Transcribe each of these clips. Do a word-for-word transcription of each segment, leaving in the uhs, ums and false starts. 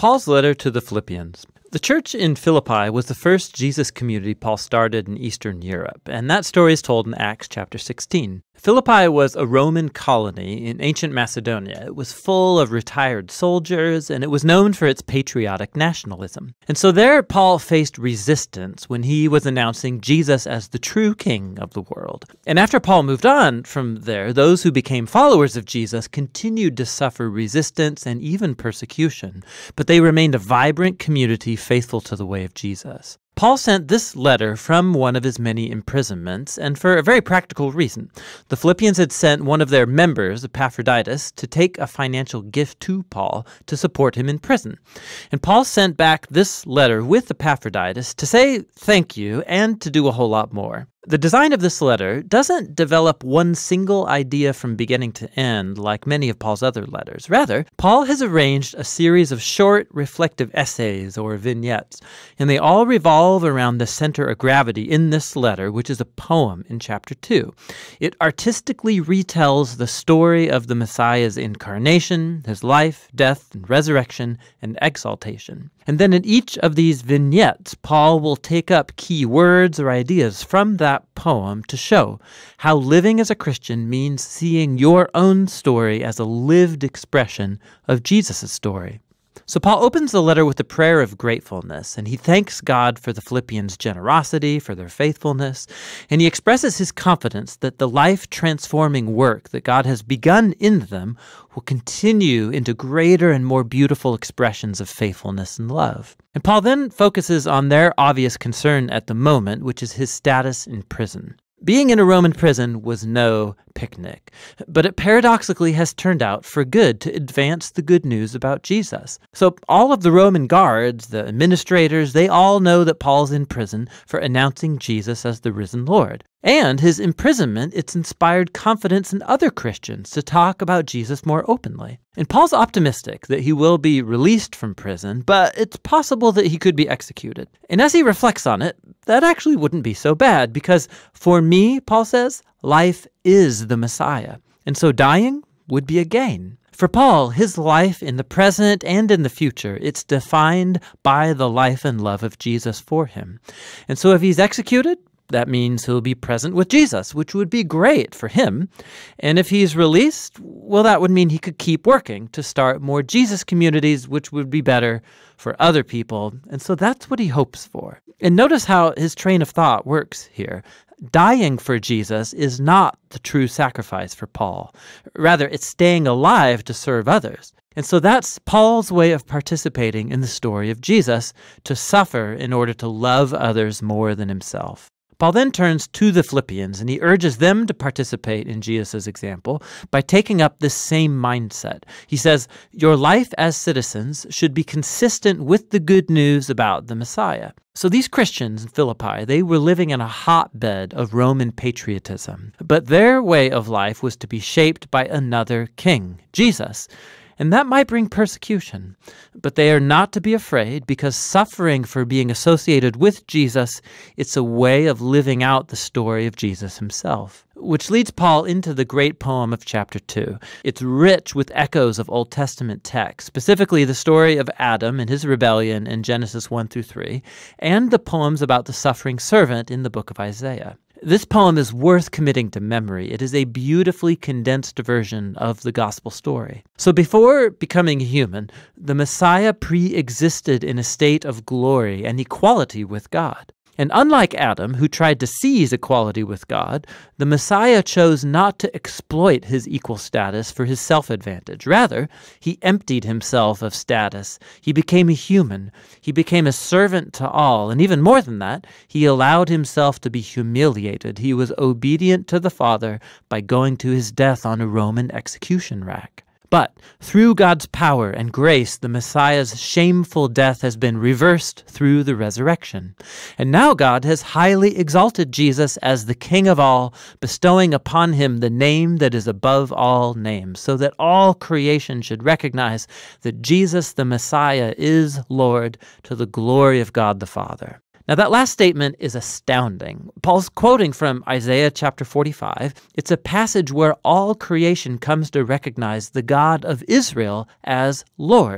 Paul's letter to the Philippians. The church in Philippi was the first Jesus community Paul started in Eastern Europe, and that story is told in Acts chapter sixteen. Philippi was a Roman colony in ancient Macedonia. It was full of retired soldiers, and it was known for its patriotic nationalism. And so there, Paul faced resistance when he was announcing Jesus as the true king of the world. And after Paul moved on from there, those who became followers of Jesus continued to suffer resistance and even persecution, but they remained a vibrant community faithful to the way of Jesus. Paul sent this letter from one of his many imprisonments, and for a very practical reason. The Philippians had sent one of their members, Epaphroditus, to take a financial gift to Paul to support him in prison. And Paul sent back this letter with Epaphroditus to say thank you and to do a whole lot more. The design of this letter doesn't develop one single idea from beginning to end like many of Paul's other letters. Rather, Paul has arranged a series of short, reflective essays or vignettes, and they all revolve around the center of gravity in this letter, which is a poem in chapter two. It artistically retells the story of the Messiah's incarnation, his life, death, and resurrection, and exaltation. And then in each of these vignettes, Paul will take up key words or ideas from that poem to show how living as a Christian means seeing your own story as a lived expression of Jesus' story. So Paul opens the letter with a prayer of gratefulness, and he thanks God for the Philippians' generosity, for their faithfulness, and he expresses his confidence that the life-transforming work that God has begun in them will continue into greater and more beautiful expressions of faithfulness and love. And Paul then focuses on their obvious concern at the moment, which is his status in prison. Being in a Roman prison was no picnic, but it paradoxically has turned out for good to advance the good news about Jesus. So all of the Roman guards, the administrators, they all know that Paul's in prison for announcing Jesus as the risen Lord. And his imprisonment, it's inspired confidence in other Christians to talk about Jesus more openly. And Paul's optimistic that he will be released from prison, but it's possible that he could be executed. And as he reflects on it, that actually wouldn't be so bad, because for me, Paul says, life is the Messiah. And so dying would be a gain. For Paul, his life in the present and in the future, it's defined by the life and love of Jesus for him. And so if he's executed, that means he'll be present with Jesus, which would be great for him. And if he's released, well, that would mean he could keep working to start more Jesus communities, which would be better for other people. And so that's what he hopes for. And notice how his train of thought works here. Dying for Jesus is not the true sacrifice for Paul. Rather, it's staying alive to serve others. And so that's Paul's way of participating in the story of Jesus, to suffer in order to love others more than himself. Paul then turns to the Philippians, and he urges them to participate in Jesus' example by taking up this same mindset. He says, your life as citizens should be consistent with the good news about the Messiah. So these Christians in Philippi, they were living in a hotbed of Roman patriotism, but their way of life was to be shaped by another king, Jesus. And that might bring persecution, but they are not to be afraid, because suffering for being associated with Jesus, it's a way of living out the story of Jesus himself. Which leads Paul into the great poem of chapter two. It's rich with echoes of Old Testament texts, specifically the story of Adam and his rebellion in Genesis one through three, and the poems about the suffering servant in the book of Isaiah. This poem is worth committing to memory. It is a beautifully condensed version of the gospel story. So before becoming human, the Messiah pre-existed in a state of glory and equality with God. And unlike Adam, who tried to seize equality with God, the Messiah chose not to exploit his equal status for his self-advantage. Rather, he emptied himself of status. He became a human. He became a servant to all. And even more than that, he allowed himself to be humiliated. He was obedient to the Father by going to his death on a Roman execution rack. But through God's power and grace, the Messiah's shameful death has been reversed through the resurrection. And now God has highly exalted Jesus as the King of all, bestowing upon him the name that is above all names, so that all creation should recognize that Jesus the Messiah is Lord, to the glory of God the Father. Now that last statement is astounding. Paul's quoting from Isaiah chapter forty-five. It's a passage where all creation comes to recognize the God of Israel as Lord.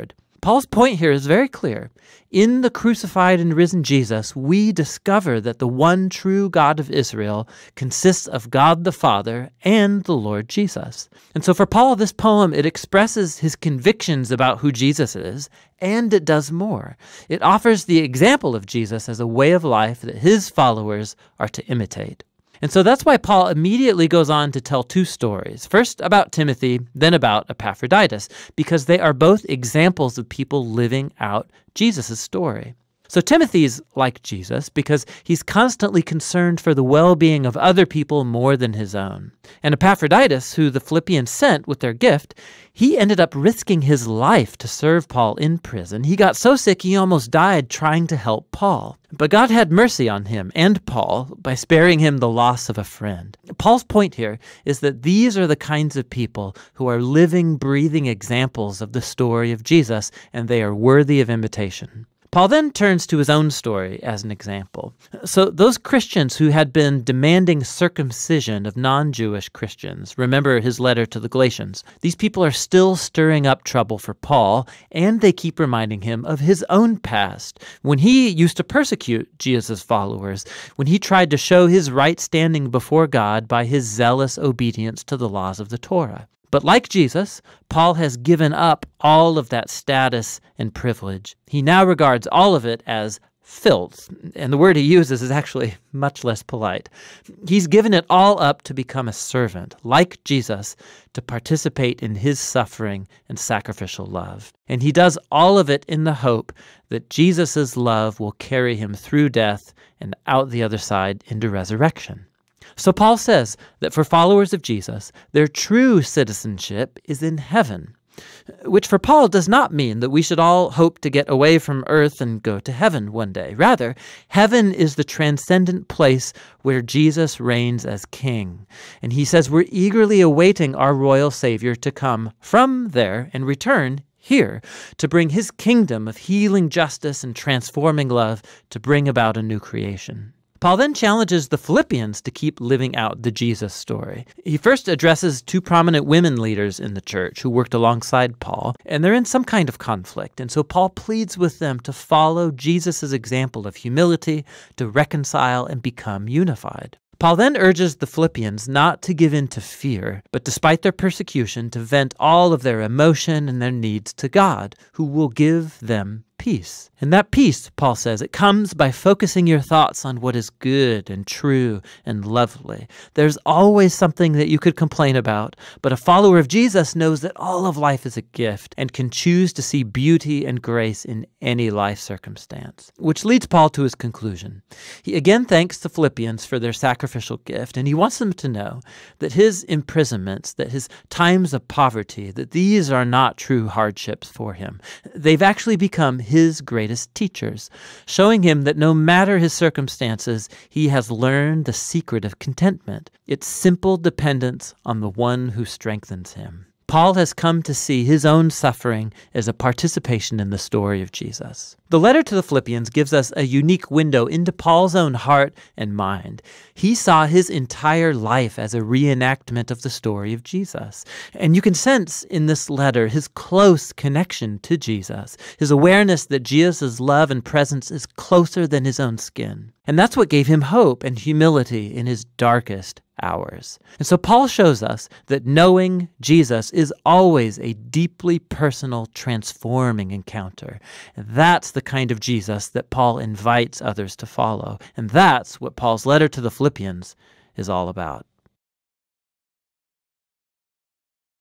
Paul's point here is very clear. In the crucified and risen Jesus, we discover that the one true God of Israel consists of God the Father and the Lord Jesus. And so for Paul, this poem, it expresses his convictions about who Jesus is, and it does more. It offers the example of Jesus as a way of life that his followers are to imitate. And so that's why Paul immediately goes on to tell two stories. First about Timothy, then about Epaphroditus, because they are both examples of people living out Jesus' story. So Timothy's like Jesus because he's constantly concerned for the well-being of other people more than his own. And Epaphroditus, who the Philippians sent with their gift, he ended up risking his life to serve Paul in prison. He got so sick he almost died trying to help Paul. But God had mercy on him and Paul by sparing him the loss of a friend. Paul's point here is that these are the kinds of people who are living, breathing examples of the story of Jesus, and they are worthy of imitation. Paul then turns to his own story as an example. So those Christians who had been demanding circumcision of non-Jewish Christians, remember his letter to the Galatians, these people are still stirring up trouble for Paul, and they keep reminding him of his own past, when he used to persecute Jesus' followers, when he tried to show his right standing before God by his zealous obedience to the laws of the Torah. But like Jesus, Paul has given up all of that status and privilege. He now regards all of it as filth, and the word he uses is actually much less polite. He's given it all up to become a servant, like Jesus, to participate in his suffering and sacrificial love. And he does all of it in the hope that Jesus' love will carry him through death and out the other side into resurrection. So Paul says that for followers of Jesus, their true citizenship is in heaven, which for Paul does not mean that we should all hope to get away from earth and go to heaven one day. Rather, heaven is the transcendent place where Jesus reigns as king. And he says we're eagerly awaiting our royal Savior to come from there and return here to bring his kingdom of healing justice and transforming love to bring about a new creation. Paul then challenges the Philippians to keep living out the Jesus story. He first addresses two prominent women leaders in the church who worked alongside Paul, and they're in some kind of conflict. And so Paul pleads with them to follow Jesus' example of humility, to reconcile and become unified. Paul then urges the Philippians not to give in to fear, but despite their persecution, to vent all of their emotion and their needs to God, who will give them peace. And that peace, Paul says, it comes by focusing your thoughts on what is good and true and lovely. There's always something that you could complain about, but a follower of Jesus knows that all of life is a gift and can choose to see beauty and grace in any life circumstance. Which leads Paul to his conclusion. He again thanks the Philippians for their sacrificial gift, and he wants them to know that his imprisonments, that his times of poverty, that these are not true hardships for him. They've actually become his greatest teachers, showing him that no matter his circumstances, he has learned the secret of contentment. It's simple dependence on the one who strengthens him. Paul has come to see his own suffering as a participation in the story of Jesus. The letter to the Philippians gives us a unique window into Paul's own heart and mind. He saw his entire life as a reenactment of the story of Jesus. And you can sense in this letter his close connection to Jesus, his awareness that Jesus' love and presence is closer than his own skin. And that's what gave him hope and humility in his darkest hours. And so Paul shows us that knowing Jesus is always a deeply personal, transforming encounter. And that's the kind of Jesus that Paul invites others to follow. And that's what Paul's letter to the Philippians is all about.